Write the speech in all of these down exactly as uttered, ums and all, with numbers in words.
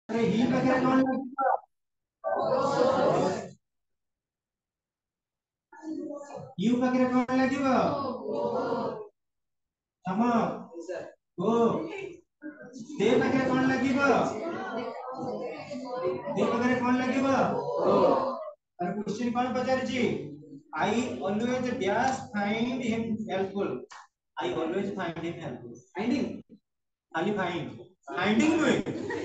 अरे ही पाखे कौन लगे यू पाखे कौन लगे सम गो दे पाखे कौन लगे दे पाखे कौन लगे और क्वेश्चन कौन पचारिछि I always dash find him helpful I always find him helpful finding खाली फाइंड फाइंडिंग नुहे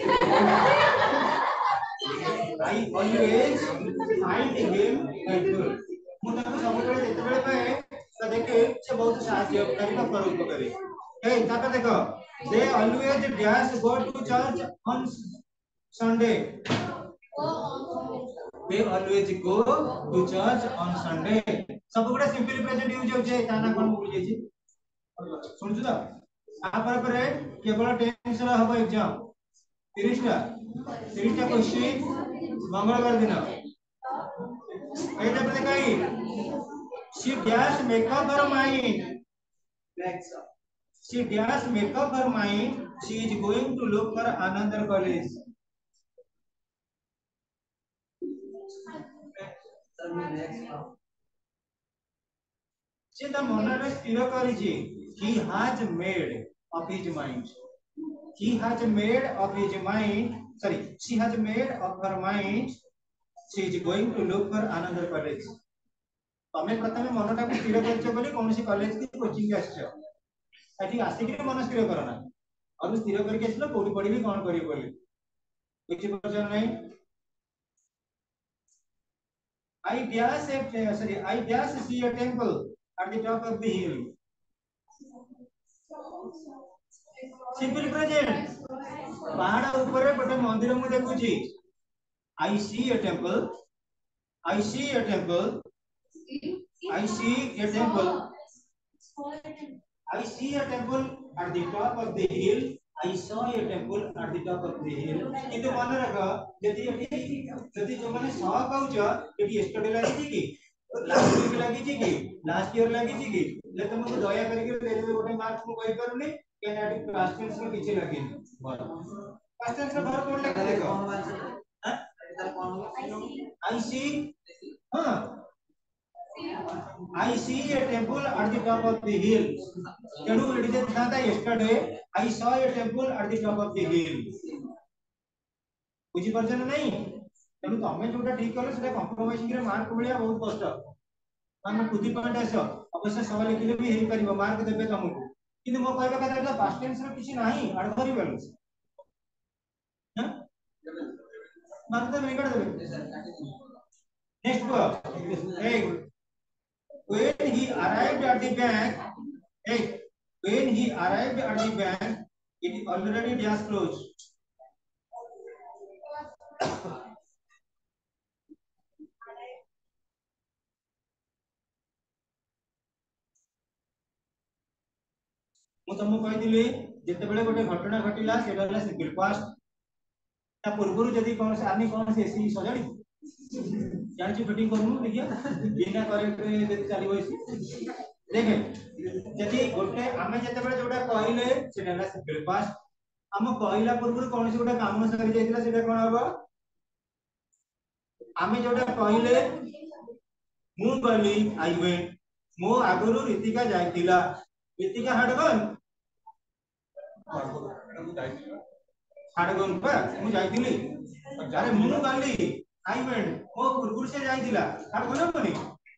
I always find him helpful. मु ताको सब बेले जेते बेले पाए त देखे से बहुत साहाय्य करी न करू करी ए ताका देखो they always dash go to church on Sunday they always go to church on Sunday सब गुडा सिंपली प्रेजेंट यूज होचे ताना कोन भूल जेछि सुनछु त आ पर पर केवल टेंस रा हबो एग्जाम तीस टा तीस टा क्वेश्चन मंगलवार दिन एटा पे कई she dash make up her mind she dash make up her mind she is going to look for another college से त मनरे स्थिर करिछि he has made up his mind he has made up his mind sorry she has made up her mind she is going to look for another college तमे प्रथमे मनटा को स्थिर करछ बोली कोनसी कॉलेज की कोचिंग के आछछ एठी आसी कि मन स्थिर करना और स्थिर करके आछलो कोडी पढिबी कोन करी बोली किछि प्रश्न नहीं I dash a sorry I dash see a temple at the top of the hill simple present पहाड़ ऊपर गोटे मंदिर मु देखुची I see a temple I see a temple I see a temple I see a temple at the top of the hill I saw a temple at the top of the hill किंतु मन रख यदि यदि यदि जो माने सह कहउछ यदि स्टडी लागि कि लास्ट वीक लागि कि लास्ट ईयर लागि कि ले तुमको दया करके दे दे गोटे मार्क्स मु कहि करूनी केन एटी पास्ट टेंस में किछि लागि पास्ट टेंस में भर कोन लगे देखो I see हां I see a temple at the top of the hill. तेणु एटी जे था yesterday I saw a temple at the top of the hill. बुझी परछन नहीं तेणु तमे जोटा ठीक करले सेटा कंप्रोमाइजिंग रे मार्क मिलिया बहुत कष्ट माने बुद्धि पॉइंट आसो अवश्य सवाल लिखले भी हेई परिबो मार्क देबे तुमको किंतु मो कहबा कथा पास्ट टेंस रे किछि नाही आड करि बेल हैं मार्क देबे निकट देबे नेक्स्ट को ए when he arrived at the bank hey when he arrived at the bank it already dash closed मु तुमको कहिदिली जते बेले गोटे घटना घटिला सेटा हला सिंपल पास्ट ता पूर्वरु जदी कोन से आनी कोन से एसी सजाडी जानि फिटिंग करूनु देखिया बिना करेक्ट रे जदी चली होइसी देखे जदी गोटे आमे जते बेले जोटा कहिले सेटा हला सिंपल पास्ट हम कहिला पूर्वरु कोन से गोटे काम सरी जाइतिला सेटा कोन हबो आमे जोटा कहिले मु गली आई वेंट मो आगुरु रीतिका जाइतिला रीतिका हाडगन हाडगन पा मु जाइतिली अरे मु गली आई वेंट मो पूर्वरु से जाइतिला हाडगन बनी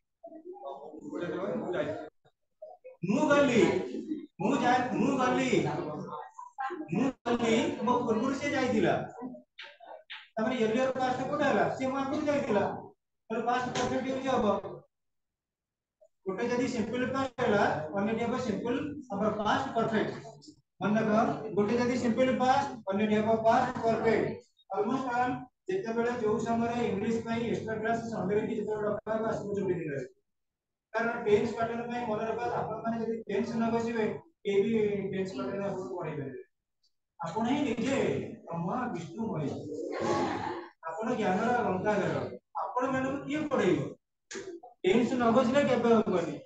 मु गली मु जाय मु गली मु गली मो पूर्वरु से जाइतिला तमरे एरियर पास्ट कोटा हला से मो आगुरु जाइतिला और पास्ट परफेक्ट यूज हबो गोटे जदी सिंपल पास्ट हला अन्य हबो सिंपल अब पास्ट परफेक्ट मन लगा गोटे जदी सिंपल पास्ट अन्य हबो पास्ट परफेक्ट ऑलमोस्ट ऑल जेते बेले जो समय इंग्लिश पई एक्स्ट्रा क्लास संडे की जेते डॉक्टर का असु जोडी दिन कारण टेंस पैटर्न में मन रखा आपण माने जदी टेंस न बसिबे के भी टेंस पैटर्न आपको पढाई पारे आपण ही निजे ब्रह्मा विष्णु मय आपण ज्ञान रा गंगाधर आपण माने किए पढाइबो टेंस न बसिले केबे होबनी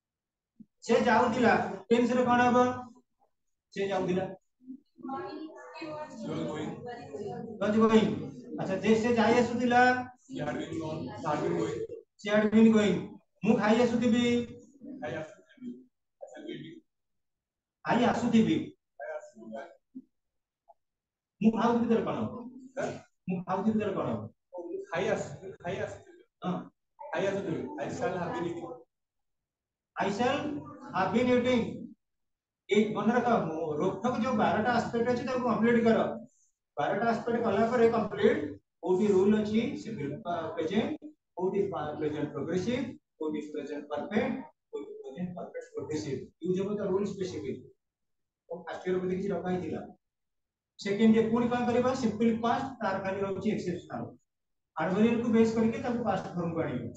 से जाउतिला टेंस रे कोन हबो से जाउतिला was going अच्छा जैसे जाई आसुतिला she had been gone had been going she had been going मु खाई आसुतिबी खाई आसुतिबी खाई आसुतिबी मु खाउतिबी तर कोन मु खाउतिबी तर कोन खाई आसु खाई आसुतिबी हां खाई आसुतिबी I shall have been eating I shall have been eating एक मन रखा रोकथक जो बारह एस्पेक्ट अछि ताको कंप्लीट करो बारह एस्पेक्ट कला पर कंप्लीट ओटी रूल अछि सिंपल प्रेजेंट ओटी प्रेजेंट प्रोग्रेसिव ओटी प्रेजेंट परफेक्ट ओटी प्रेजेंट परफेक्ट प्रोग्रेसिव यूज हो द रूल स्पेसिफिक तो फर्स्ट ईयर में किछि रखा हितिला सेकंड ईयर कोन का करबा सिंपल पास्ट तार खाली रहउछि एक्सेप्शनल एडवर्बियल को बेस करके ताको पास्ट फॉर्म को आनिबो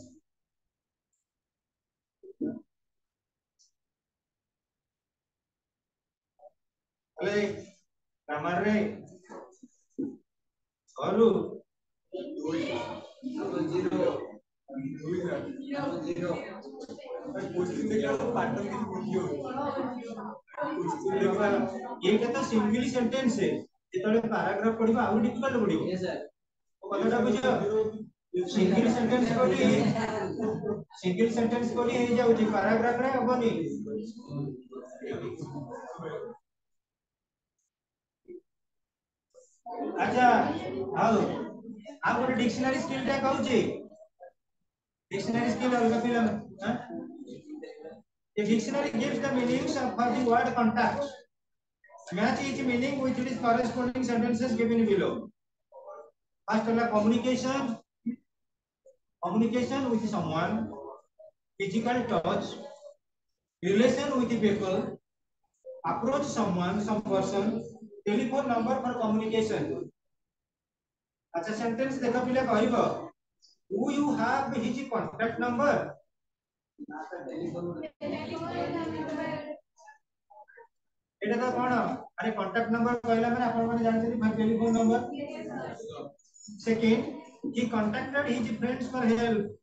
अले ग्रामर रे सरू जीरो जीरो क्वेश्चन देखला तो पैटर्न की वीडियो ये तो सिंगल सेंटेंस है जेतले पैराग्राफ पढिबा आउ डिफिकल्ट पढिबो यस सर ओ कथाटा बुझ सिंगल सेंटेंस कोली सिंगल सेंटेंस कोली हे जाउची पैराग्राफ रे हबनी अच्छा आओ आ गोटे डिक्शनरी स्किल टा कहूची डिक्शनरी स्किल अलग फिल्म हां the dictionary gives the meanings of for the word contact match each meaning with its corresponding sentences given below first la communication communication with someone physical touch relation with the people approach someone some person telephone number for communication अच्छा sentence देखा पिले कहइबो who you have his contact number एटा तो कोन अरे contact number कहला माने आपण माने जानते भाई telephone number second he contacted his friends for help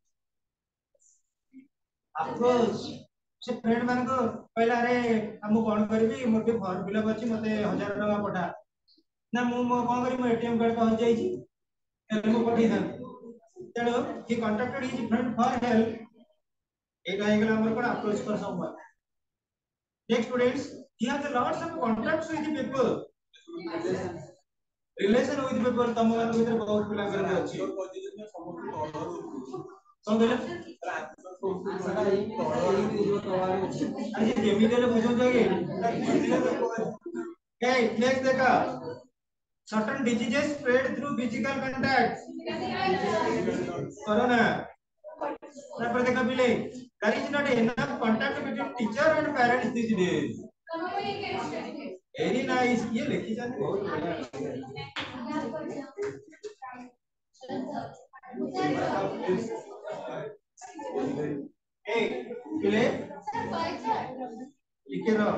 approach से फ्रेंड मान को कहला रे हम कोन करबी मोटे फॉर्म फिलअप अछि मते one thousand टका पठा ना मु मो कोन करी मो एटीएम कार्ड पहुंच जाई छी एले मो पठी दा चलो he contacted his friend for help एक आएगा हमर कोन अप्रोच कर someone next students he has lots of contacts with the people relation with the people तम मान भीतर बहुत पिला कर अछि कोन कहले अरे केमी देले बुझो जागे ए नेक्स्ट देखा certain diseases spread through physical contact Corona ना पर देखा पिले there is not enough contact between teacher and parents these days very nice ये लिखी जाती बहुत बढ़िया ए पिले लिखे रहो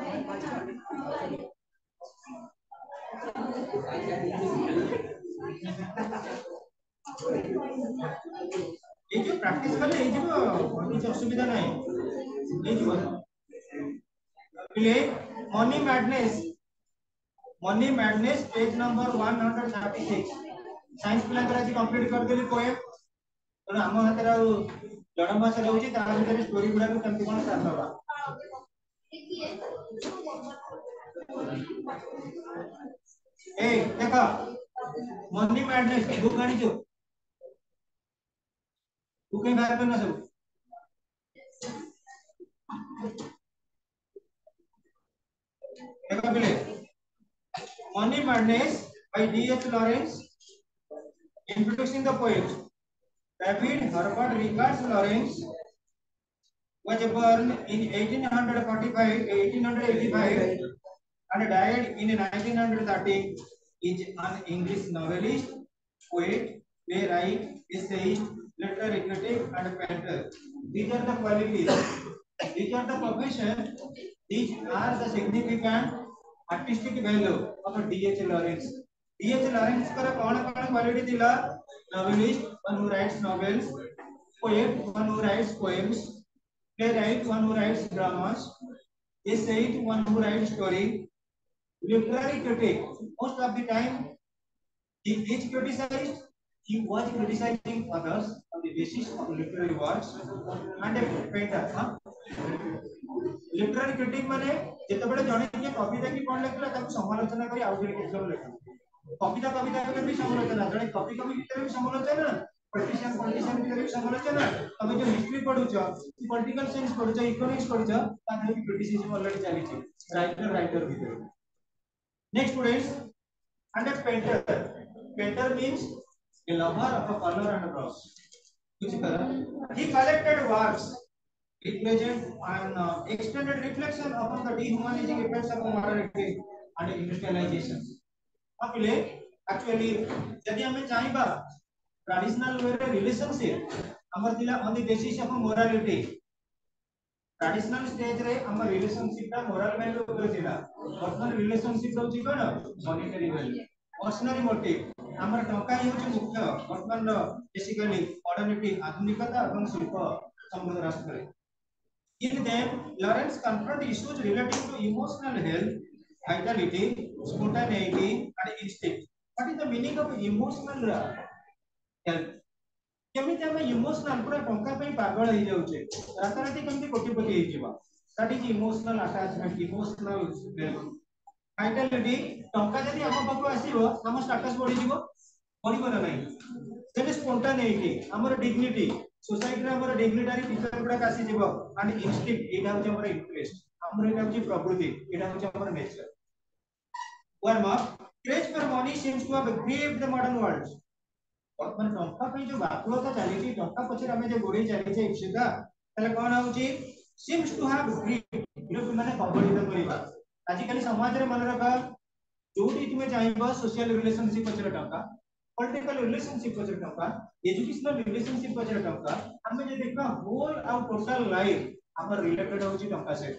ये जो प्रैक्टिस करले ये जो कुछ असुविधा नहीं ये जो पिले money madness money madness page number one thirty-six science plan करा जी कंप्लीट कर देली पोएम तो हम हाथ रा जड़ मास रहउची ता भीतर स्टोरी गुडा को केमति कोन साथ होबा ए देखो मनी मैडनेस बुक गानी जो बुक के बारे में ना सब देखो पहले Money Madness by D H Lawrence. Introducing the poet. David Herbert Richards Lawrence was born in eighteen forty-five, eighteen eighty-five and died in nineteen thirty. Is an English novelist, poet, playwright, essayist, literary critic, and painter. These are the qualities. These are the profession. These are the significant artistic value of D H Lawrence. D H Lawrence पर कौन कौन quality दिला novelist one who writes novels, poet one who writes poems, playwright one who writes dramas, essayist one who writes story, literary critic. Most of the time he is criticized. He was criticizing others on the basis of literary works and a painter. Huh? Literary critic माने जेतेबेले जणे के कविता की कोन लेखला ताकू समालोचना करी आउ जे किछो लेखला कविता कविता के भी समालोचना जणे कवि कवि भीतर भी समालोचना पॉलिटिशियन पॉलिटिशियन भीतर भी समालोचना तमे जो हिस्ट्री पढुछ पॉलिटिकल साइंस पढुछ इकोनॉमिक्स पढुछ ता देह क्रिटिसिज्म ऑलरेडी चली छी राइटर राइटर भीतर next students and a painter painter means a lover of a color and a brush which he collected works represent an uh, extended reflection upon the dehumanizing effects of morality and industrialization apile actually jodi ame chaiba traditional way re relationship amar dila on the basis of morality traditional stage रे हम relationship ता moral value ऊपर थिला वर्तमान relationship रहउची कोन monetary value personal motive हमर टका ही होची मुख्य वर्तमान बेसिकली मॉडर्निटी आधुनिकता एवं शिल्प संबंध राष्ट्र रे in them Lawrence confront issues relating to emotional health vitality spontaneity and instinct what is the meaning of emotional health केमिति हम इमोशनल पूरा टंका पे पागल हो जाउछे राताराती केमिति कोटिपति हे जिवा that is emotional attachment emotional vitality टंका जदी हम पाखो आसीबो हम स्टेटस बढ़ी जिवो बढ़िबो ना नहीं देन स्पॉन्टेनिटी हमर डिग्निटी सोसाइटी रे हमर डिग्निटरी फीचर गुडा कासी जिवो एंड इंस्टिंक्ट एटा होचे हमर इंटरेस्ट हमर एटा होचे प्रकृति एटा होचे हमर nature one mark craze for money seems to have grieved the modern world वर्तमान टंका पे जो बाकुलता चली थी टंका पछे हमें जो गोड़ी चली छे इप्सिता तले कोन होची सीम्स टू हैव ग्रीव्ड यो माने कबलित करिबा आजिकली समाज रे मन रखा जोटी तुमे चाहिबो सोशल रिलेशनशिप पछरे टंका पॉलिटिकल रिलेशनशिप पछरे टंका एजुकेशनल रिलेशनशिप पछरे टंका हमें जे देखा होल आउट टोटल लाइफ हमर रिलेटेड होची टंका से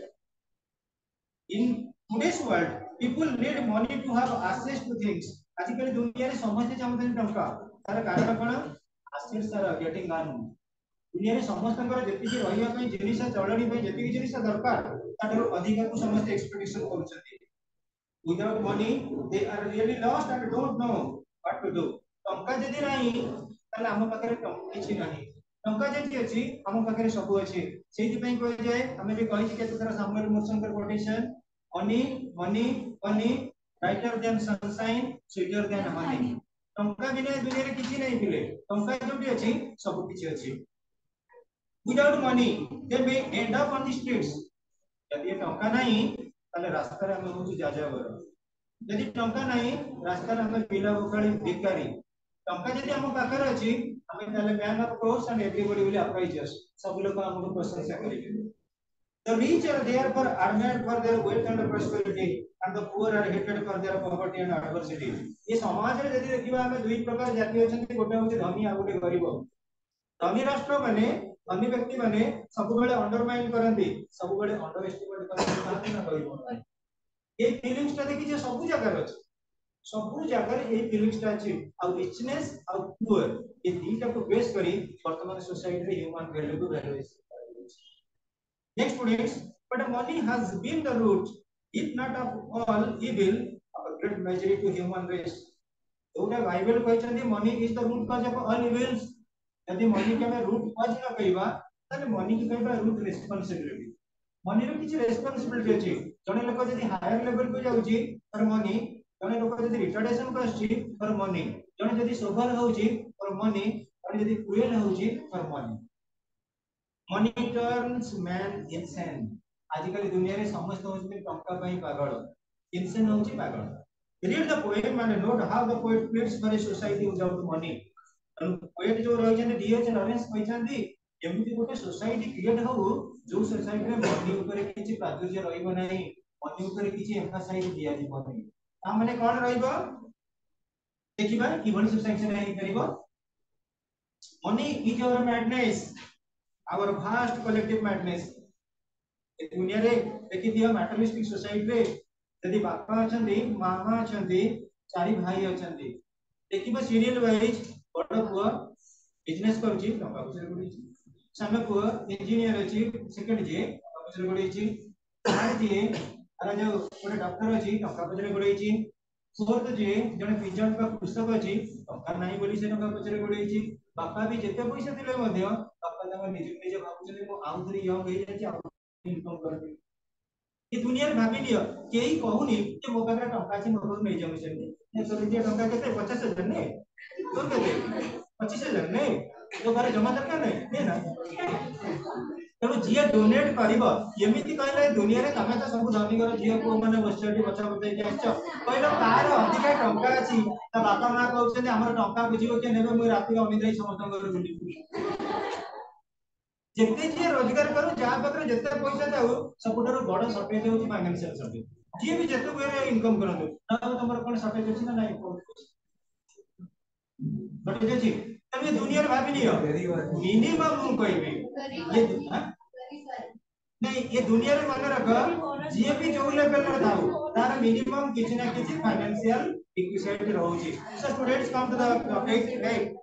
in today's world people need money to have access to things आजिकली दुनिया रे समस्त चाहते टंका तार कारण कोन एक्सेस आर गेटिंग ऑन दुनिया रे समस्तकर जेतिकी रहिया पई जिनिस चलणी पई जेतिकी जिनिस दरकार ताठरो अधिक को समस्त एक्सपेक्टेशन करछथि without money they are really lost and don't know what to do टंका जदी नाही ताले हम पाखरे किछि नाही टंका जदी अछि हम पाखरे सब अछि सेति पई कोइ जाय हमें भी कहि के तोरा सामने मोशंकर quotation money money money brighter than sunshine sweeter than honey टंका बिना दुनिया रे किछि नाही मिले टंका जोटी अछि सब किछि अछि without money they may end up on the streets यदि टंका नाही ताले रास्ता रे हम होची जाजा बर यदि टंका नाही रास्ता रे हम बिला बकाली भिखारी टंका यदि हम पाखर अछि हम ताले man of course and everybody will appraise us सब लोग हमको प्रशंसा करेंगे the rich are there for admired for their wealth and prosperity and the poor are hated for their poverty and adversity ये समाज रे यदि देखिबा हम दुई प्रकार जाति होचंती गोटे होची धनी आ गोटे गरीब धनी राष्ट्र माने धनी व्यक्ति माने सब बेले अंडरमाइन करंती सब बेले अंडर एस्टिमेट करंती ताते ना गरीब ये फीलिंग्स ता देखि जे सब जगह अछि सब जगह रे ये फीलिंग्स ता अछि आ रिचनेस आ पुअर ये तीनटा को बेस करी वर्तमान सोसाइटी रे ह्यूमन वैल्यू को valuation next students but money has been the root if not of all evil of a great majority to human race ओटा बाइबल कहचंदी money is the root cause of all evils यदि money के root cause न कहबा तने money के कहबा root responsibility money रो किछ रिस्पांसिबिलिटी अछि जने लोक जदि हायर लेवल को जाउची फॉर मनी जने लोक जदि रिटायरेशन को आछि फॉर मनी जने जदि सोभर होउची फॉर मनी जने जदि क्रुएल होउची for money money turns man insane आजिकल दुनिया रे समस्त होउची टंका पई पागल इनसेन होउची पागल read the poem and note how the poet pleads for a society without money poet जो रहि जने डीएच लॉरेंस कहचंदी एमिति गोटे सोसाइटी क्रिएट हो जो सोसाइटी रे मनी ऊपर किछि प्राचुर्य रहिबो नाही मनी ऊपर किछि एम्फसाइज दिया जिवो नाही आ माने कोन रहिबो देखिबा कि बडी सोसाइटी रे करिवो money is our madness our vast collective madness ए दुनिया रे देखि दियो मैटरियलिस्टिक सोसाइटी रे यदि बापा अछंदी मामा अछंदी चारि भाई अछंदी देखिबा सीरियल वाइज बड़ पुआ बिजनेस करूची टका पछरे गुडी सामे पुआ इंजीनियर अछि सेकंड जे पछरे गुडी अछि थर्ड जे अरे जो गोटे डॉक्टर अछि टंका पछरे गोड़ेछि फोर्थ जे जने पिजन का पुस्तक अछि टंका नाही बोली से टंका पछरे गोड़ेछि बापा भी जेते पैसा दिले मध्य बापा तंग निज निज भाबुछन मो आउ थरी यंग हे जाछि आउ इनकम करबी ये दुनिया रे भाबी लियो केही कहूनी जे मो पाखरे टंका अछि मो नै जाउ सेमती ने तो जे टंका केते पचास हजार ने तोर केते पच्चीस हजार ने तो बारे जमा दरकार नै ने ना तेणु जी डोनेट कर एमती कहले दुनिया रे तमे तो सब धनी घर झील पु मैंने बस बचा बचाई कहल तार अधिका टंका अच्छी बापा माँ कहते हैं टंका बुझे किए ने मुझे राति अनिद्रा समस्त बुझी जिते जी रोजगार करू जहाँ पाखे जिते पैसा जाऊ सबुठ बड़ सर्टेज हूँ फाइनेंशियल सर्टेज जी भी जिते वे इनकम करूँ तुम कौन सर्टेज अच्छी ना ना सर्टेज अच्छी तब दुनिया भाभी मिनिमम मु कहबी ये नहीं ये दुनिया रे मन रख जी भी जो लेवल रे थाउ तार मिनिमम किछि ना किछि फाइनेंशियल इक्विटी रहउची so students come to the topic right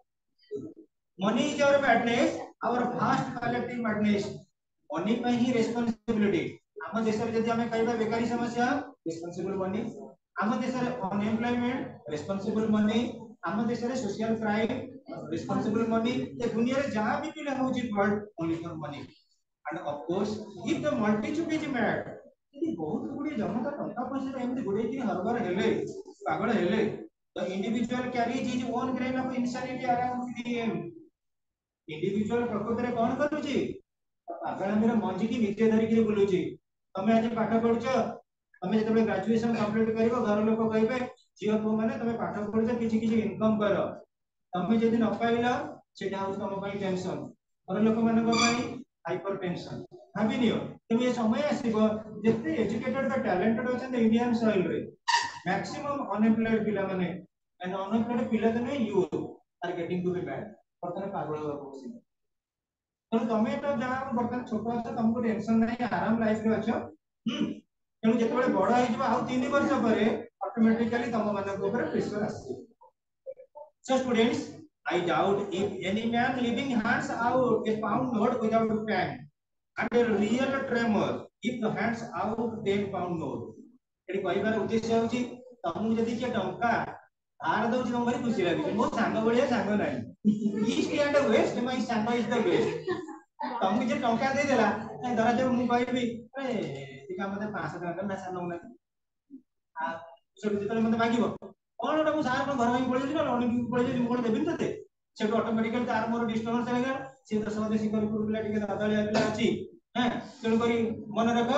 money is our madness our fast collective madness money पे ही रिस्पांसिबिलिटी हम देश रे जदि हमें कहबा बेकारी समस्या रिस्पांसिबल मनी हम देश रे अनएम्प्लॉयमेंट रिस्पांसिबल मनी हम देश रे सोशल क्राइम रिस्पांसिबल मनी ये दुनिया रे जहां भी पिले होची world only for money and of course if the multitude is mad यदि बहुत गुडी जनता टंका पैसा एमती गुडी कि हरबर हेले पागल हेले the individual carries his own grain of insanity around with him individual प्रकृति रे कोन करूची पागल मेरा मंजी की नित्य धरि के बुलुची तमे आज पाठ पढुछ तमे जतबे ग्रेजुएशन कंप्लीट करिवो घर लोक कहबे जियो को माने तमे पाठ पढुछ किछि किछि इनकम करो तमे जदि न पाइला सेटा हो तम पई टेंशन घर लोक मानक पई हाइपरटेंशन भाभी नियो तुम ये समय आसीबो जते एजुकेटेड बा टैलेंटेड होचन इंडियन सॉइल रे मैक्सिमम अनएम्प्लॉयड पिला माने एंड अनएम्प्लॉयड पिला तने you are getting to be bad परतने पागल हो बसी तो तमे तो जहां बर्तन छोट अछ तुमको टेंशन नहीं आराम लाइफ रे अछ हम तेनु जते बड़े बड़ होई जबा आ तीन वर्ष परे ऑटोमेटिकली तम मानक ऊपर प्रेशर आसी so students I doubt if any man living hands out a pound note without pang and a real tremor if the hands out ten pound note. एटी कहिबार उद्देश्य होची तमु जदी के टंका आर दउची तम भारी खुशी लागी मो सांग बढिया सांग नाही east and west my song is the best तमु जे टंका दे देला धरा जब मु कहबी ए टिका मते पाँच सौ टंका ना सांग ना आ सब जेतले मते मागिबो कोन ओटा मु सार को घर में पळि जिना लोन की पळि जि मोर देबिन तते सेटो ऑटोमेटिकली तार मोर डिस्टर्बेंस हेगा से दस मते सिकर पुरला टिके दादाली आपिला अछि हैं तेन करी मन रख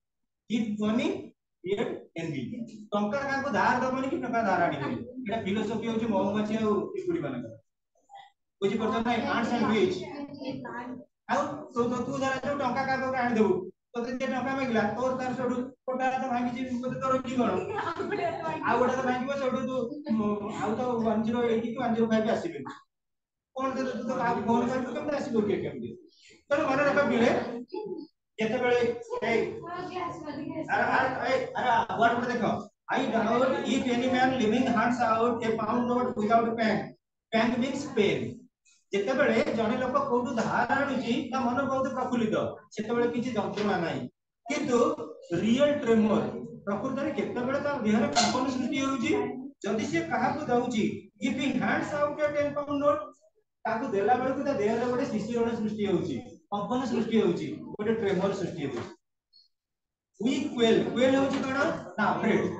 कीप मनी ये एनबी टंका का को धार दबनी कि टंका धार आनी एटा फिलोसॉफी होची मौमची आ इकुडी बना बुझी परत नै आर्ट्स एंड बीच आ तो तो तू जरा जो टंका का को आनी देबू तो ते टंका मागिला तोर तार सोडू कोटा तो भांगी जी मते तोर की गण आ गोटा तो भांगी सोडू तू आ तो वन जीरो एट की वन जीरो फाइव आसीबे कोन दे तू तो आ फोन कर तू केमते आसीबो के केमते तो मन रख बिले जेते बेले ए अरे अरे अरे वर्ड में देखो I doubt if any man living hands out a pound note without pang pang means pain जेते बेले जने लोक कोठु धार आनुची ता मन बहुत प्रफुल्लित सेते बेले किछि जंत्रणा नाही किंतु रियल ट्रेमर प्रकृति रे केते बेले ता देह रे कंपन सृष्टि होउची जदि से काहा को दउची if he hands out a ten pound note ताकू देला बेले को ता देह रे गोटे शिशिरण सृष्टि होउची कंपन सृष्टि होउची गोटे ट्रेमर सृष्टि होउची वी क्वेल क्वेल होउची कोन ना अफ्रेड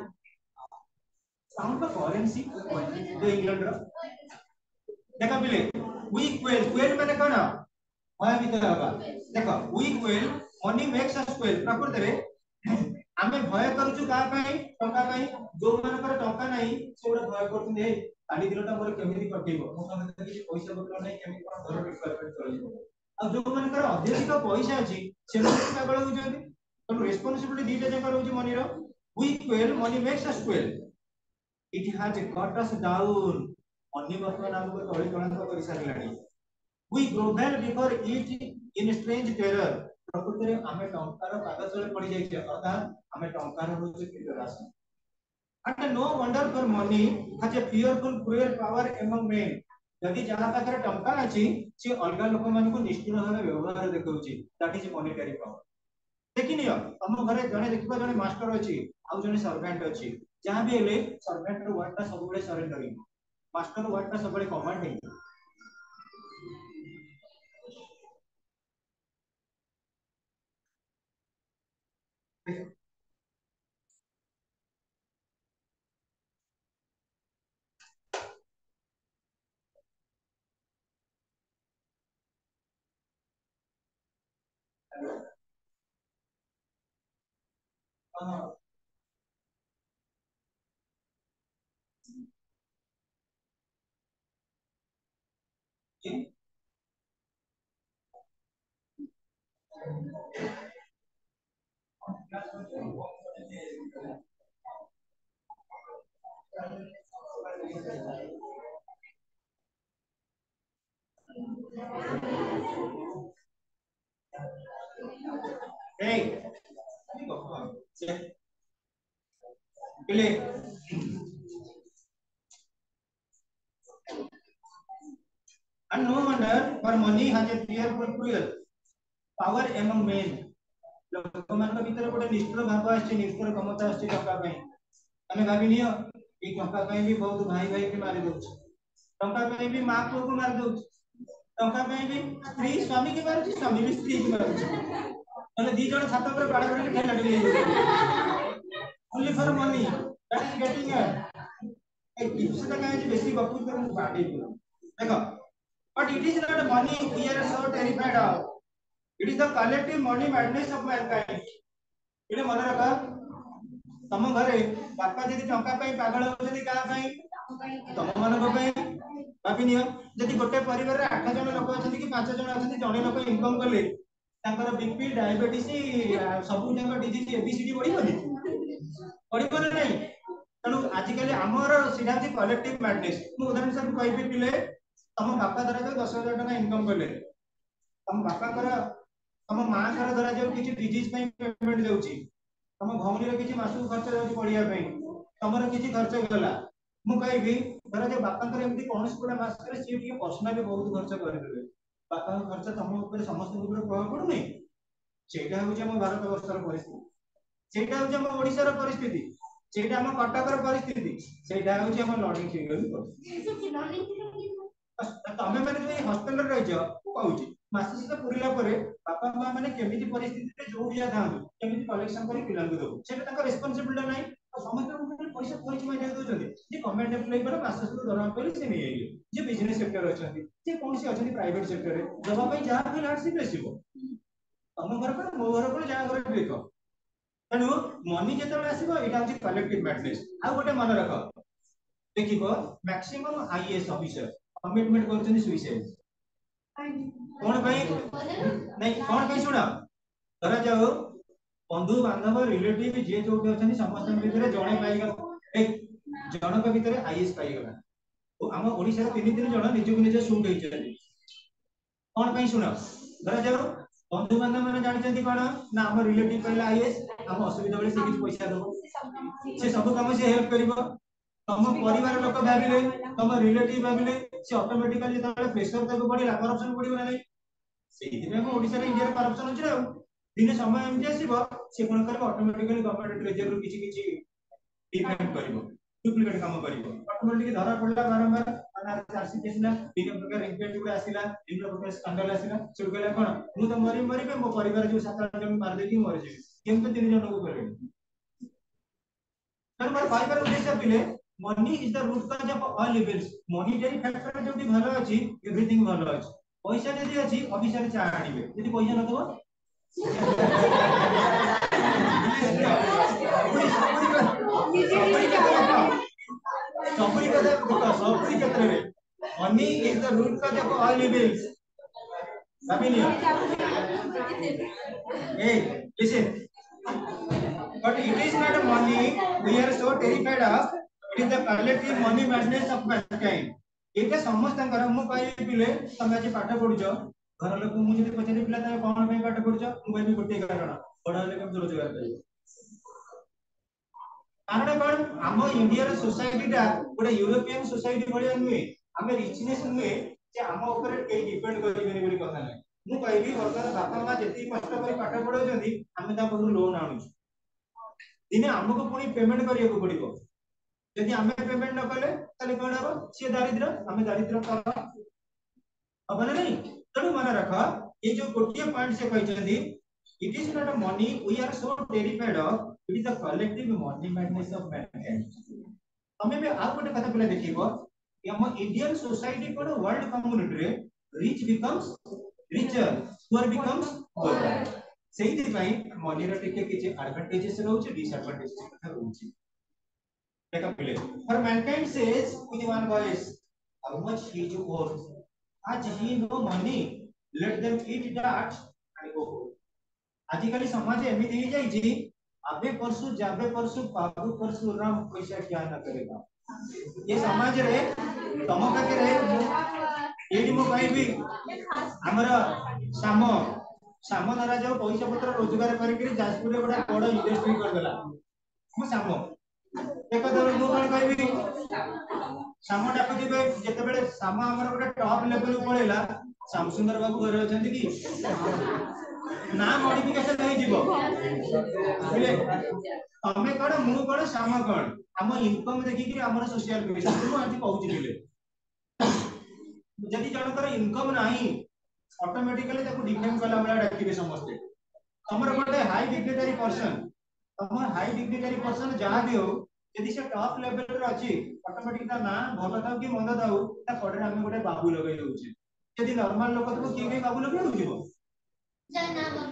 साउंड का करेंसी द इंग्लैंड रो देखा बिले वी क्वेल क्वेल माने कोन भय भीतर हबा देखो we quail money makes us quail प्रकृति रे आमे भय करूछु का पई टंका पई जो मानकर टंका नाही सेडा भय करथि ए काली दिनटा मोर केमिति कटिबो मो पाखे किछि पैसा पत्र नाही केमिति कोन घर रिक्वायरमेंट चलिबो आ जो मानकर अधिक पैसा अछि से लोक का गळ होजନ୍ତି तो रिस्पांसिबिलिटी दीटा जका रहउछि मनी रो we quail money makes us quail it has cut us down money वर्तमान हमको तोड़ी तोड़ा कर सारलानी we grovel before it in strange terror प्रकृति रे हमें टंकार कागज रे पड़ी जाय छै अर्थात हमें टंकार होचे कितरास and no wonder for money has a fearful cruel power among men यदि जहां पाखरे टंका अछि से अलगा लोक मान को निष्ठुर भाबे व्यवहार देखौछि दैट इज मॉनेटरी पावर देखिनि तुम घरे जने देखिबा जने मास्टर अछि आउ जने सर्वेंट अछि जहां भी हेले सर्वेंट रो वर्ड ता सब बेले सरेंडर मास्टर वर्ड ता सब बेले कमांड है हां ए पिले and no wonder for money has a fearful power among men ଲୋକମାନଙ୍କ ଭିତରେ ଗୋଟେ ନିଷ୍ଠୁର ଭାବ ଆସିଛି ନିଷ୍ଠୁର କ୍ଷମତା ଆସିଛି ଟଙ୍କା ପାଇଁ ଆମେ ଭାବିନିଅ ଏଇ ଟଙ୍କା ପାଇଁ ବି ବହୁତ ଭାଇ ଭାଇକି ମାରି ଦଉଛି ଟଙ୍କା ପାଇଁ ବି ମା ପୁଅକୁ ମାରି ଦଉଛି ଟଙ୍କା ପାଇଁ ବି ସ୍ତ୍ରୀ ସ୍ୱାମୀ କି ମାରୁଛି ସ୍ୱାମୀ ବି ସ୍ତ୍ରୀ କି ମାରୁଛି ମାନେ ଦି ଜଣ ଛାତ ଉପରେ ବାଡା ବାଡି ଠେଲା ଠେଲି ହେଇଯାଉଛନ୍ତି only for money that is getting a ଏ ଜିନିଷଟା କାହିଁକି ବେଶୀ ଗପୁଛି ତ ମୁଁ ବାଡେଇ ଦିଅ ଦେଖ but it is not money we are so terrified of it is the collective money madness of mankind ଏଇଟା ମନେ ରଖ ତମ ଘରେ ବାପା ଯଦି ଟଙ୍କା ପାଇଁ ପାଗଳ ହଉଛନ୍ତି କାହା ପାଇଁ ତମ ମାନଙ୍କ ପାଇଁ ଭାବି ନିଅ ଯଦି ଗୋଟେ ପରିବାରରେ ଆଠ ଜଣ ଲୋକ ଅଛନ୍ତି କି ପାଞ୍ଚ ଜଣ ଅଛନ୍ତି ଜଣେ ଲୋକ ଇନକମ କଲେ ତାଙ୍କର ବିପି ଡାଇବେଟିସ ସବୁ ଯାକ ଡିଜିଜ ଏବିସିଡି ବଢିବନି ବଢିବ ନା ନାହିଁ ତେଣୁ ଆଜିକାଲି ଆମର ସେଇଟା ହଉଛି କଲେକ୍ଟିଭ ମ୍ୟାଡନେସ୍ ମୁଁ ଉଦାହରଣ ସ୍ୱରୂପ କହିବି ପିଲେ ତମ ବାପା ଧର ଦଶ ହଜାର ଟଙ୍କା ଇନକମ କଲେ ତମ ବାପାଙ୍କର ତମ ମାଙ୍କର ଧରା ଯାଉ କିଛି ଡିଜିଜ ପାଇଁ ପେମେଣ୍ଟ ଯାଉଛି ତମ ଭଉଣୀର କିଛି ମାସକୁ ଖର୍ଚ୍ଚ ଯାଉଛି ପଢିବା ପାଇଁ ତମର କିଛି ଖର୍ଚ୍ଚ ଗଲା ମୁଁ କହିବି ଧର ଯେ ବାପାଙ୍କର ଏମିତି କୌଣସି ଗୋଟେ ମାସରେ ସିଏ ଟିକେ ପର୍ସନାଲି ବହୁତ ଖର୍ଚ୍ଚ କରିଦେବେ ବାପାଙ୍କ ଖର୍ଚ୍ଚ ତମ ଉପରେ ସମସ୍ତଙ୍କ ଉପରେ ପ୍ରଭାବ ପଡୁନି ସେଇଟା ହଉଛି ଆମ ଭାରତ ବର୍ଷର ପରିସ୍ଥିତି ସେଇଟା ହଉଛି ଆମ ଓଡିଶାର ପରିସ୍ଥିତି ସେଇଟା ଆମ କଟକର ପରିସ୍ଥିତି ସେଇଟା ହଉଛି ଆମ ଲର୍ଣ୍ଣିଂ ଫିଙ୍ଗର ପରିସ୍ଥିତି ତମେ ମାନେ ଯୋଉ ହଷ୍ଟେଲରେ ରହିଛ ମୁଁ କହୁଛି ମାସ ଶେଷ ପୁରିଲା ପରେ ବାପା ମା ମାନେ କେମିତି ପରିସ୍ଥିତିରେ ଯୋଉଠି ଥାଆନ୍ତୁ କେମିତି କଲେକ୍ସନ କରି ପିଲାଙ୍କୁ ଦବୁ ସେଇଟା ତାଙ୍କ ରେସ୍ପନ୍ସିବିଲିଟି ନାହିଁ ଆଉ ସମସ୍ତଙ୍କ ପଇସା ପଇସା ମାଗିବାକୁ ଦଉଛନ୍ତି ଯେ ଗଭର୍ଣ୍ଣମେଣ୍ଟ ଏମ୍ପ୍ଲୟି ପରେ ମାସ ଶେଷ ଦରମା ପାଇଲେ ସେ ନେଇଯାଇଲେ ଯେ ବିଜନେସ ସେକ୍ଟର ଅଛନ୍ତି ଯେ କୌଣସି ଅଛନ୍ତି ପ୍ରାଇଭେଟ ସେକ୍ଟରରେ ଦବା ପାଇଁ ଯାହା ବି ହାର୍ଡସିପ ଆସିବ ତମ ଘର କଣ ମୋ ଘର କଣ ଯାହା ଘର ବିକ ତେଣୁ ମନି ଯେତେବେଳେ ଆସିବ ଏଇଟା ହଉଛି କଲେକ୍ଟିଭ ମ୍ୟାଡନେସ୍ ଆଉ ଗୋଟେ ମନେ ରଖ ଦେଖିବ ମ୍ୟାକ୍ସିମମ୍ ଆଇଏଏସ୍ ଅଫିସର କମିଟମେଣ୍ଟ କରୁଛନ୍ତି ସୁଇସାଇଡ୍ କଣ ପାଇଁ ନାଇଁ କଣ ପାଇଁ ଶୁଣ ଧରା ଯାଉ ବନ୍ଧୁ ବାନ୍ଧବ ରିଲେଟିଭ ଯିଏ ଯୋଉଠି ଅଛନ୍ତି ସମସ୍ତଙ୍କ ଭିତରେ ଜଣେ ପାଇଗଲା ଜଣଙ୍କ ଭିତରେ ଆଇଏଏସ୍ ପାଇଗଲା ଆମ ଓଡିଶାର ତିନି ତିନି ଜଣ ନିଜକୁ ନିଜ ସୁଟ୍ ହେଇଛନ୍ତି କଣ ପାଇଁ ଶୁଣ ଧରା ଯାଉ ବନ୍ଧୁ ବାନ୍ଧବ ମାନେ ଜାଣିଛନ୍ତି କଣ ନା ଆମ ରିଲେଟିଭ କହିଲା ଆଇଏଏସ୍ ଆମ ଅସୁବିଧା ବେଳେ ସେ କିଛି ପଇସା ଦବ ସେ ସବୁ କାମ ସେ ହେଲ୍ପ କରିବ ତମ ପରିବାର ଲୋକ ଭାବିଲେ ତମ ରିଲେଟିଭ ଭାବିଲେ ସେ ଅଟୋମେଟିକାଲି ଯେତେବେଳେ ପ୍ରେସର ତାକୁ ପଡିଲା କରପ୍ସନ ପଡିବ ନା ନାହିଁ ସେଇଥିପାଇଁ ଆମ ଓଡିଶାରେ ଇଣ୍ଡିଆରେ କରପ୍ସନ ଅଛି ଆଉ ଦିନେ ସମୟ ଏମିତି ଆସିବ ସେ କଣ କରିବ ଅଟୋମେଟିକାଲି ଗଭର୍ଣ୍ଣମେଣ୍ଟ ଟ୍ରେଜେରୀରୁ କିଛି କିଛି ଡିପେଣ୍ଡ କରିବ ଡୁପ୍ଲିକେଟ କାମ କରିବ ଅଟୋମେଟିକ ଧରା ପଡିଲା ବାରମ୍ବାର ଚାଷୀ ଆସିଲା ବିଭିନ୍ନ ପ୍ରକାର ଇନକ୍ୱାରି ଗୁଡା ଆସିଲା ବିଭିନ୍ନ ପ୍ରକାର ସ୍କାଣ୍ଡାଲ ଆସିଲା ସେଠୁ କହିଲା କଣ ମୁଁ ତ ମରି ମରିବି ମୋ ପରିବାର ଯୋଉ ସାତ ଆଠ ଜଣ ମାରିଦେଇକି ମରିଯିବି କେମିତି ତିନି ଜଣଙ୍କୁ କରିବି ତେଣୁ ମୋର କହିବାର ଉଦ୍ଦେଶ୍ୟ ପିଲେ money is the root cause of all evils monetary factor ଯୋଉଠି ଭଲ ଅଛି everything ଭଲ ଅଛି ପଇସା ଯଦି ଅଛି ଅଫିସରେ ଚା ଆଣିବେ ଯଦି ପଇସା ନଥିବ ସବୁରି କଥା ଦେଖ ସବୁରି କ୍ଷେତ୍ରରେ money is the root cause of all evils ଭାବିନିଅ hey listen but it is not money we are so terrified of it is the collective money madness of mankind ଏଇଟା ସମସ୍ତଙ୍କର ମୁଁ କହିବି ପିଲେ ତମେ ଆଜି ପାଠ ପଢୁଛ ଘର ଲୋକ ମୁଁ ଯଦି ପଚାରି ପିଲା ତମେ କଣ ପାଇଁ ପାଠ ପଢୁଛ ମୁଁ କହିବି ଗୋଟିଏ କାରଣ ବଡ ହେଲେ କେମିତି ରୋଜଗାର କରିବ କାରଣ କଣ ଆମ ଇଣ୍ଡିଆର ସୋସାଇଟିଟା ଗୋଟେ ୟୁରୋପିଆନ ସୋସାଇଟି ଭଳିଆ ନୁହେଁ ଆମେ ରିଚନେସ୍ ନୁହେଁ ଯେ ଆମ ଉପରେ କେହି ଡିପେଣ୍ଡ କରିବେନି ବୋଲି କଥା ନାହିଁ मु कहबी वर्तमान बापा माँ जेती कष्ट कर पाठ पढ़ाउछन्ती आमे ता पाखु लोन आनु दिने हमको पुणी पेमेंट करिया को पड़िबो यदि आमे पेमेंट न कले ताले कोन हबो से दारिद्र आमे दारिद्र कर अब नहीं तेणु मन रख ये जो गोटे पॉइंट से कहते it is not a money we are so terrified of it is a collective money madness of mankind तमे भी आ गोटे कथा पले देखिबो हम इंडियन सोसाइटी कोन वर्ल्ड कम्युनिटी रे rich becomes richer poor becomes poor सेही पई मनी रो टिके किछ एडवांटेजेस रहउछ डिसएडवांटेजेस कथा रहउछ देखा पले for mankind says with one voice how much he is worth as he no money let them eat that and go आजिकली समाज एमिति ही जाई जी आबे परसु जाबे परसु पाबु परसु राम पैसा क्या न करेगा ये समाज रे तम पाके रे एडी मो कहबी हमरा साम साम द्वारा जो पैसा पत्र रोजगार करके जाजपुर रे बड़ा बड़ इंडस्ट्री कर देला मो साम एक दर मो कोन कहबी साम डाक दिबे जते बेले साम हमर बड़ा टॉप लेवल पळेला श्याम सुंदर बाबू घरे अछंती की ना मॉडिफिकेशन नहीं जीवो बुझले तमे कोन मु कोन साम कोन हम इनकम देखि कि हमर सोशल बेसिस मु आज कहूची दिले जदि जनकर इनकम नाही ऑटोमेटिकली ताको डिफेंड कला वाला डाकिबे समस्त हमर गोटे हाई डिग्निटरी पर्सन हमर हाई डिग्निटरी पर्सन जहां भी हो यदि से टॉप लेवल रे अछि ऑटोमेटिक ता ना भलो थाउ कि मंद थाउ ता पडरे हम गोटे बाबू लगै दउची यदि नॉर्मल लोक तो के के बाबू लगै दउची या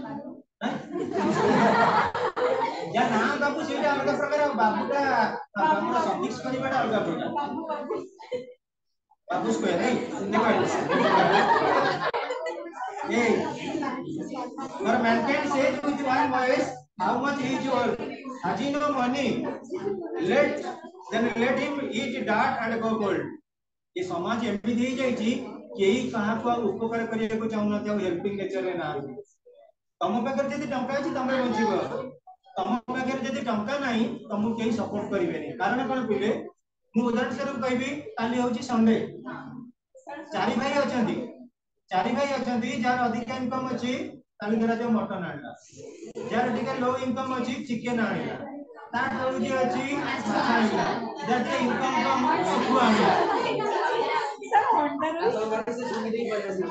ना बाबू सेटा अलग प्रकार बाबूटा हमरा सफिक्स परिबाटा अलग प्रकार बाबू बाबू बाबू स्क्वायर नहीं देखो ए for mankind says with one voice how much he is worth has he no money let then let him eat dirt and go cold ये समाज एमपी दे जाई छी केही कहा को उपकार करिया को चाहू न हेल्पिंग नेचर रे ना तम पाकर जदि टंका अछि तमे बंचिबो तम पाकर जदि टंका नाही तमु केही सपोर्ट करिवेनी कारण कोन पिले मु उदाहरण स्वरूप कहबी काली होची संडे चारि भाई अछंती चारि भाई अछंती जार अधिक इनकम अछि काली धरा जो मटन आनला जार टिके लो इनकम अछि चिकन आनला ता तळु जे अछि माछ आनला जार टिके इनकम कम सुखु आनला सब होंडर से सुनि देई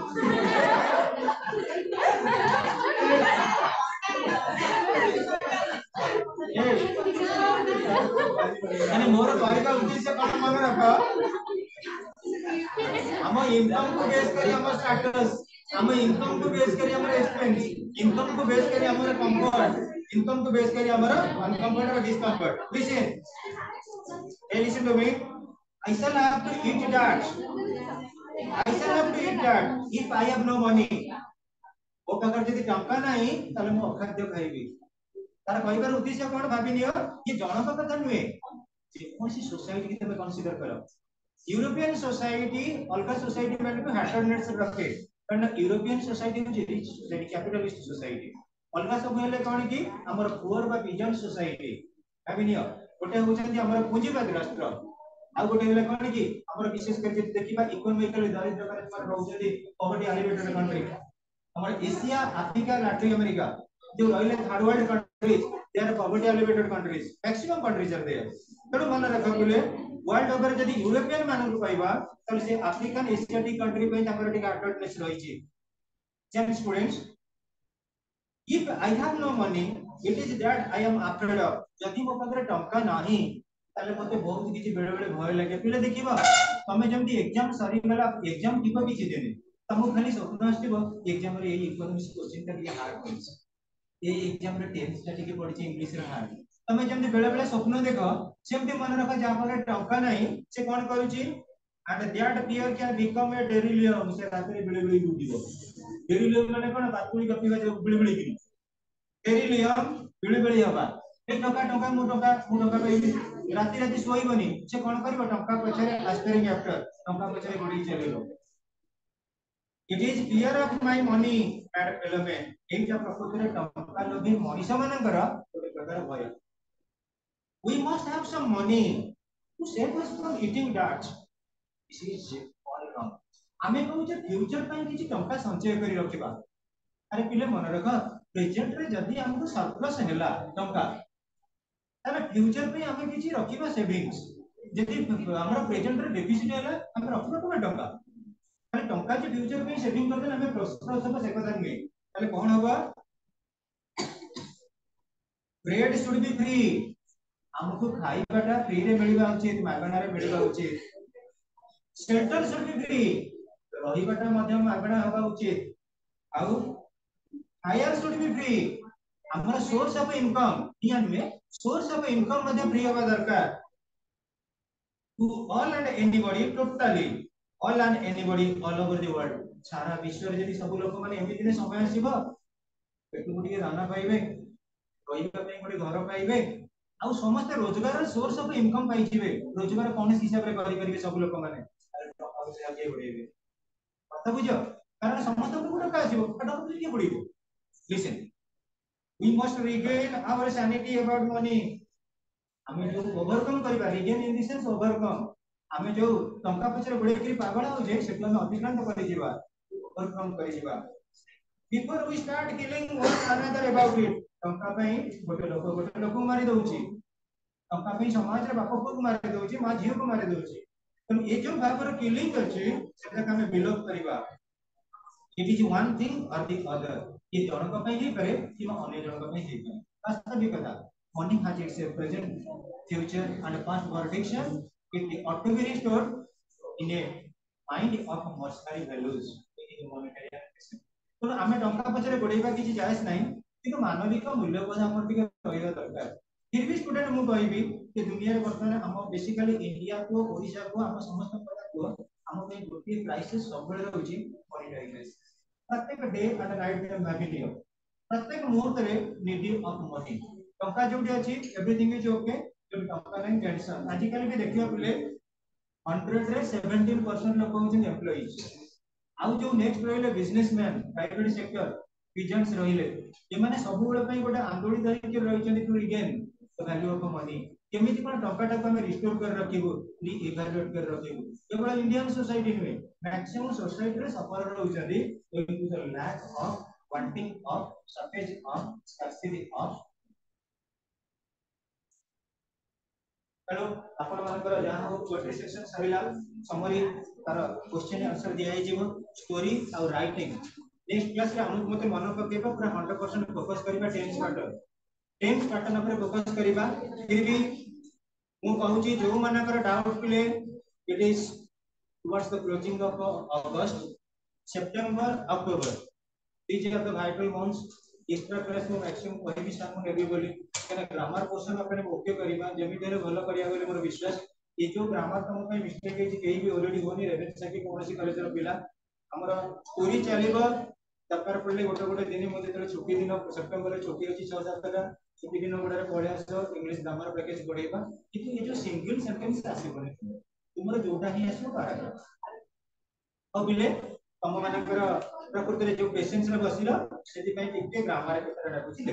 यानी मोर कहका उद्देश्य कोन मन रख हम इनकम को बेस करी हम स्टेटस हम इनकम को बेस करी हम एक्सपेंस इनकम को बेस करी हम कंफर्ट इनकम को बेस करी हम अनकंफर्ट और discomfort listen hey listen to me I shall have to eat that I shall have to eat that if I have no money ओ पाकर जदि टंका नाही ताले मो खाद्य खाइबी तार कहबार उद्देश्य कोन भाबी नियो ये जनक कथा नुए जे कोनसी सोसाइटी के तमे कंसीडर करो यूरोपियन सोसाइटी अलगा सोसाइटी मान को हैटरनेट्स रखे कारण यूरोपियन सोसाइटी जो रिच सोसाइटी कैपिटलिस्ट सोसाइटी अलगा सब हेले कोन की हमर पुअर बा पिजन सोसाइटी भाबी नियो गोटे होचंती हमर पूंजीवादी राष्ट्र आ गोटे हेले कोन की हमर विशेष करके देखिबा इकोनॉमिकली दारिद्र्य करे पर रहउछती पॉवर्टी एलिवेटेड कंट्री हमर एशिया अफ्रीका लैटिन अमेरिका जो रहिले third world countries they are poverty elevated countries maximum countries are there तेणु मन रख बोले वर्ल्ड ओवर जदि यूरोपियन मानन को पाइबा त से अफ्रीकन एशियाटिक कंट्री पे ताकर टिका अटर्नेस रही छी जेम students if I have no money it is that I am afraid of जदि मो पाखरे टंका नाही ताले मते बहुत किछि बेले बेले भय लागे पिले देखिबा तमे जेमति एग्जाम सरी गला एग्जाम टिको किछि देने तमु खाली स्वप्न आस्तिबो एग्जाम रे एई इकोनॉमिक्स क्वेश्चन ता के हार्ड पड़छ ए एग्जाम रे टेंथ ता के पड़छ इंग्लिश रे हार्ड तमे जेमति बेले बेले स्वप्न देखो सेमति मन रख जा पारे टंका नाही से कोन करूची and that fear can become a delirium से रात्रि बेले बेले उठिबो डेरिलियम माने कोन बातुली गपिबा जे बेले बेले कि डेरिलियम बेले बेले हबा ए टंका टंका मु टंका मु टंका पाइबी राति राति सोइबनी से कोन करबो टंका पछरे एस्पिरिंग आफ्टर टंका पछरे गोडी चलेलो it is fear of my money at element एक जब प्रकृति टंका लोभी मनीष मानकर गोटे प्रकार भय we must have some money to save us from eating that this is all wrong आमे कहू जे फ्यूचर ପାଇଁ କିଛି ଟଙ୍କା ସଞ୍ଚୟ କରି ରଖିबा अरे पिले मन रख प्रेजेंट रे जदी हमको सरप्लस हैला टंका ताले फ्यूचर पे हमें किछि रखिबा सेविंग्स जदी हमर प्रेजेंट रे डेफिसिट हैला हम रखिबा कोन टंका ताले टंका जे फ्यूचर पे सेविंग करते हमें प्रोस्पेरस सब से कथा नहीं ताले कोन होबा ब्रेड शुड बी फ्री हमको खाइबाटा फ्री रे मिलबा उचित मागणा रे मिलबा उचित शेल्टर शुड बी फ्री रहिबाटा मध्य मागणा होबा उचित आउ हायर शुड बी फ्री हमर सोर्स ऑफ इनकम ध्यान में सोर्स ऑफ इनकम मध्ये फ्री होबा दरकार to all and anybody totally all and anybody all over the world सारा विश्व रे जदी सब लोक माने एमिति ने समय आसीबो पेटु गुडी दाना पाइबे रहिबा पे गुडी घर पाइबे आ समस्त रोजगार सोर्स ऑफ इनकम पाइ जिवे रोजगार कोन हिसाब रे करि करिवे सब लोक माने टका से आगे बढ़ेबे कथा बुझो कारण समस्त को टका आसीबो टका से के बढ़िबो listen we must regain our sanity about money हमें जो ओवरकम करिबा regain in the sense overcome हमें जो टंका पछरे बडे करी पागल हो जे सेटला में अतिक्रांत करि जिबा ओवरकम करि जिबा before we start killing one another about it टंका पई गोटे लोक गोटे लोक मारि दउची टंका पई समाज रे बाप को मारि दउची मां झियो को मारि दउची तो ए जो भाबर किलिंग अछि सेटा हमें बिलोप करिबा it is one thing or the other ये जनक पई ही करे कि अन्य जनक पई ही करे वास्तविक कथा money has its present future and past prediction it ought to be restored in a mind of monetary values it is monetary action तो हमें टंका पछरे गोडेबा किछि जायस नाही किंतु मानविक मूल्यबोध हमर टिके रहिबा दरकार फिर भी स्टूडेंट मु कहबी कि दुनिया रे वर्तमान हम बेसिकली इंडिया को ओडिशा को हम समस्त प्रकार को हम पे गोटी क्राइसिस सबले रहउची मॉनिटरी क्राइसिस प्रत्येक डे एंड नाइट रे मैबिलियो प्रत्येक मुहूर्त रे नीड ऑफ मनी टंका जोडी अछि एवरीथिंग इज ओके जो टंका नहीं टेंशन आजिकल भी देखियो बोले हंड्रेड रे सेवेंटीन परसेंट लोक होचन एम्प्लॉइज आउ जो नेक्स्ट रहिले बिजनेसमैन प्राइवेट सेक्टर पिजन्स रहिले ये माने सब बेले पई गोटे आंदोलन धरि के रहिचन to regain the value of money केमिति कोन टंका टाको हम रिस्टोर कर रखिबो री इवैल्यूएट कर रखिबो केवल इंडियन सोसाइटी में मैक्सिमम सोसाइटी रे सफर रहउचदी due to the lack of wanting of shortage of scarcity of hello आपण मानकर जहां हो गोटे सेक्शन सरिला समरी तार क्वेश्चन आंसर दिया हिजिवो स्टोरी और राइटिंग नेक्स्ट क्लास रे हम मते मन पकेबा पूरा हंड्रेड परसेंट फोकस करिबा टेंस पैटर्न टेंस पैटर्न ऊपर फोकस करिबा फिर भी मु कहूची जो मानकर doubt play it is towards the closing of August September October these are the vital months extra class में मैक्सिमम कोई भी साथ में नेबी बोली कने ग्रामर पोर्शन अपने ओके करिबा जेमि देले भलो करिया बोले मोर विश्वास ये जो ग्रामर तम पे मिस्टेक है केही भी ऑलरेडी होनी रेवेन्सा की कोनोसी कॉलेज रो पिला हमर पूरी चलीबो दरकार पड़ले गोटे गोटे दिन मध्ये तले छुट्टी दिन सितंबर रे छुट्टी अछि छह सात टा छुट्टी दिन गुडा रे पळे आसो इंग्लिश ग्रामर पैकेज पढेबा किंतु ये जो सिंगल सेंटेंस आसीबो तुमरो जोटा ही आसो पैराग्राफ अब बिले तम मानकर प्रकृति रे जो पेशेंस रे बसिलो सेति पई टिके ग्रामर के तरह बुझिले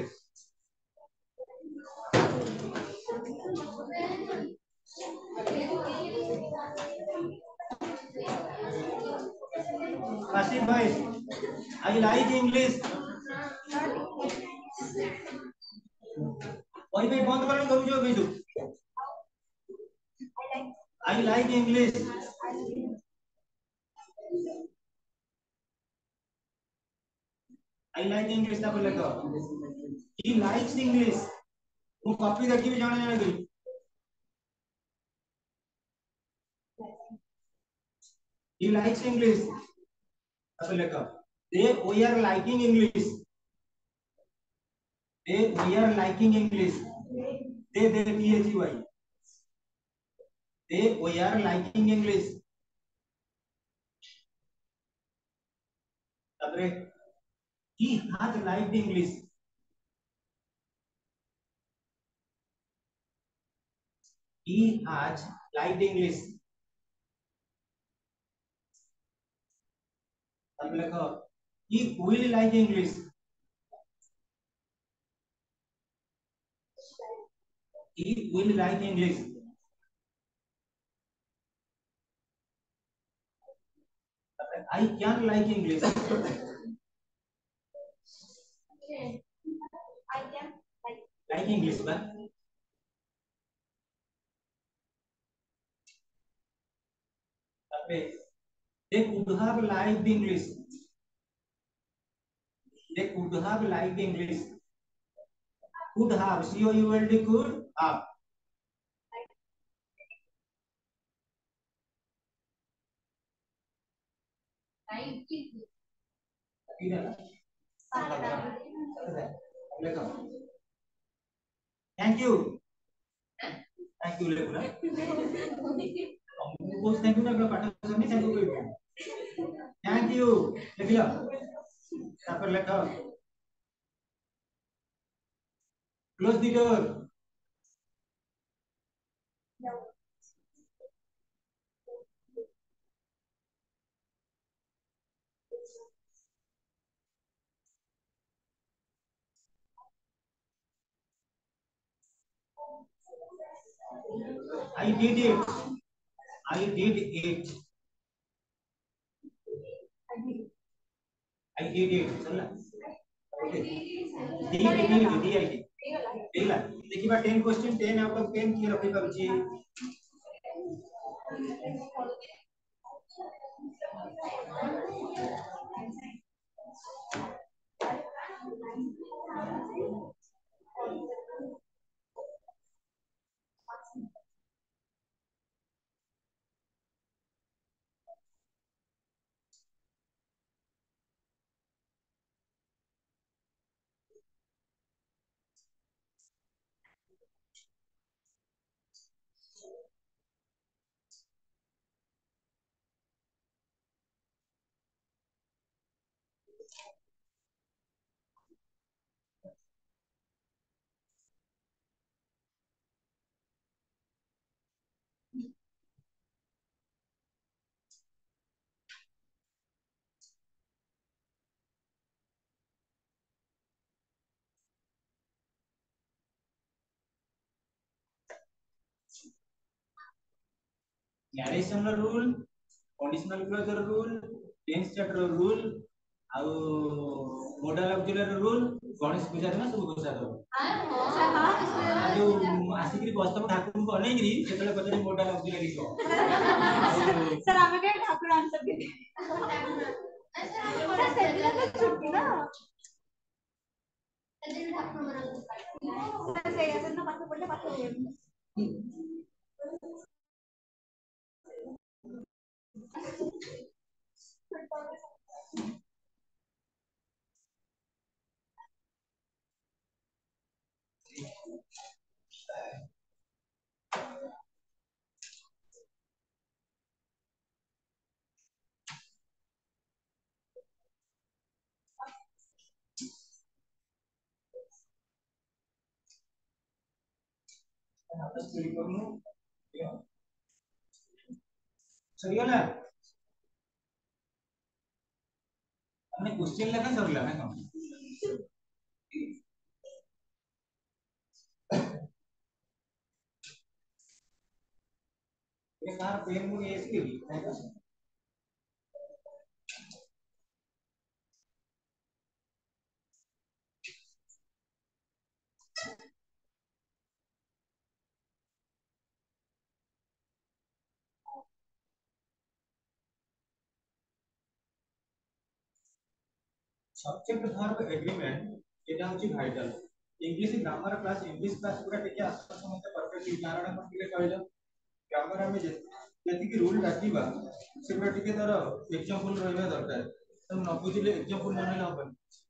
आसिफ भाई आई लाइक इंग्लिश कोई भी बंद कर दो जो भेजो I like English I like English ता बोले तो he likes English वो कॉपी देखी भी जाने जाने गई he likes English ता बोले तो they we are liking English they we are liking English they they T H Y they we are liking English तापरे he has liked English he has liked English अब लिखो he will like English he will like English I can like English like English बा तापे they could have liked English they could have liked English could have c o u l d could have thank you thank you लेखुना बहुत thank you ना पाठ करनी thank you thank you लिख लो तापर लेखो close the door I did it I did it I did it चला ओके डी डी डी आई देखला देखिबा ten question ten out of ten की रखि पाउची narration rule conditional clause rule tense chapter rule ଆଉ modal auxiliary rule ଗଣେଶ ପୂଜା ଦିନ ସବୁ ଘୋଷା ଦବ ଯୋଉ ଆସିକିରି ବସ୍ତବ ଠାକୁରଙ୍କୁ ଅନେଇକିରି ସେତେବେଳେ ପଚାରି modal auxiliary କହ सर ଆମେ के ठाकुर आंसर दे सर ସେଦିନ ତ ଛୁଟି ନା ସେଦିନ ଠାକୁର ମାନଙ୍କୁ ସର ସେଇ ସେଦିନ ପାଠ ପଢିଲେ ପାଠ ହୁଏନି सरिगला हमने क्वेश्चन लेखा सरला ना कम ये कार पेन मुझे इसके लिए सब्जेक्ट वर्ब एग्रीमेंट এটা হচ্ছে vital English grammar class English class पूरा टिके आसपास समस्त परफेक्टली कारण हम टिके कहलो ग्रामर में जति की रूल डाकिबा सेटा टिके तार एग्जांपल रहबा दरकार तो न बुझिले एग्जांपल न नेला होबन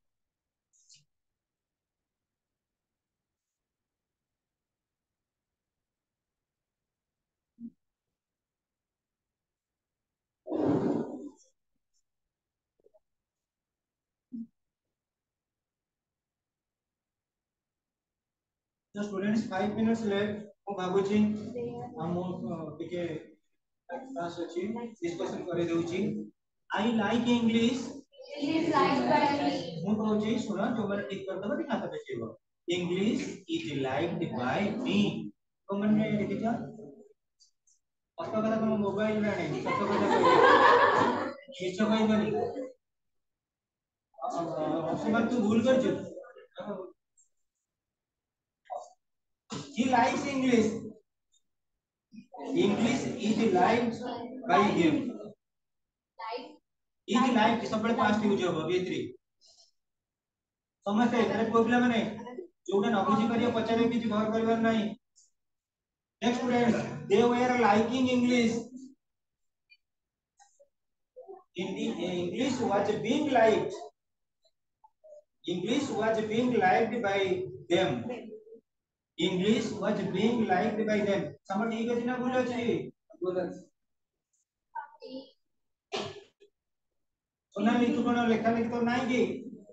The students five minutes left ମୁଁ ଭାବୁଛି ଆମ ଟିକେ क्लास अछि डिस्कशन करे देउची I like English is liked by me ମୁଁ कहूची सुनो जो माने ठीक कर दबो खाता देखिबो English is liked by me तो मैंने देखिजा अस्त कथा तुम मोबाइल रे नहीं सत कथा कहली किछ कहि बनी अ तू भूल कर he likes English. English is liked by him. is liked सबले past use होबो बी थ्री समझते एरे प्रॉब्लम नै जोडा न बुझी करियो पचारे कि घर परिवार नै next students they were liking English English was being liked. English was being liked by them. English was being liked by them. समझ ठीक है ना बोलो जी बोलो सुना लिखु कोन लेखा लिख तो नाही की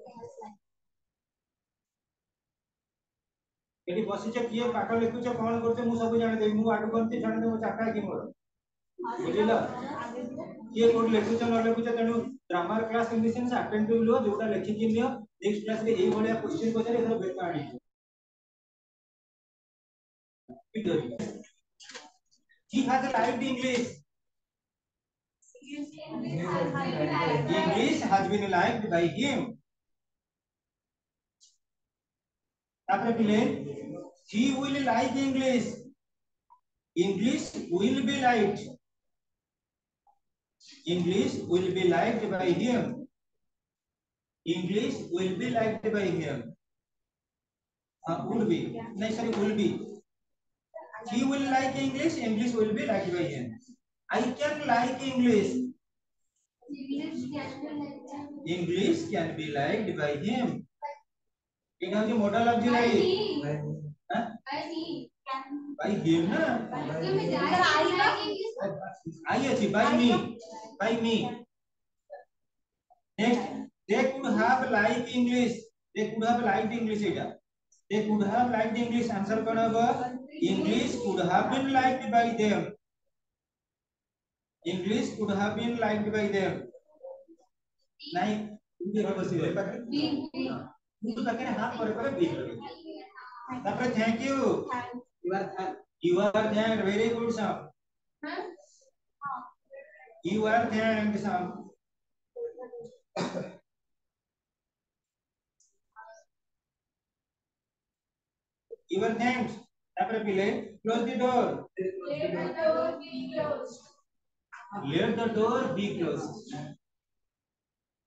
एटी बसिछ किए पाठ लिखुछ कोन करछ मु सब जाने दे मु आडू करते जाने दे मु चाका की मोर बुझिला किए कोड लिखुछ न लिखुछ तनु ग्रामर क्लास इंग्लिश से अटेंड टू लो जोटा लिखि कि लियो नेक्स्ट क्लास रे एई भलिया क्वेश्चन पचारे एथरो बेटा आनी he has liked English. English has been liked by him. After play, he will like English. English will be liked. English will be liked by him. English will be liked by him. Uh, will be. No, sorry, will be. He will like English. English will be liked by him. I can like English. English can be liked by him. It has the modal of the right. Huh? By him na? I achieve by me. By me. Next, they could have liked English. They could have liked English. They could have liked English. Answer कौन होगा? English could have been liked by them. English could have been liked by them. नहीं, उनके घर बसी है पर मुझे तो कहने हाथ पर पर बीच लगे. तापर thank you. You are you are thanked. Very good Sam. You are thanked Sam. You are thanked. तापर पीले close the door. Let the door be closed. Let the door be closed.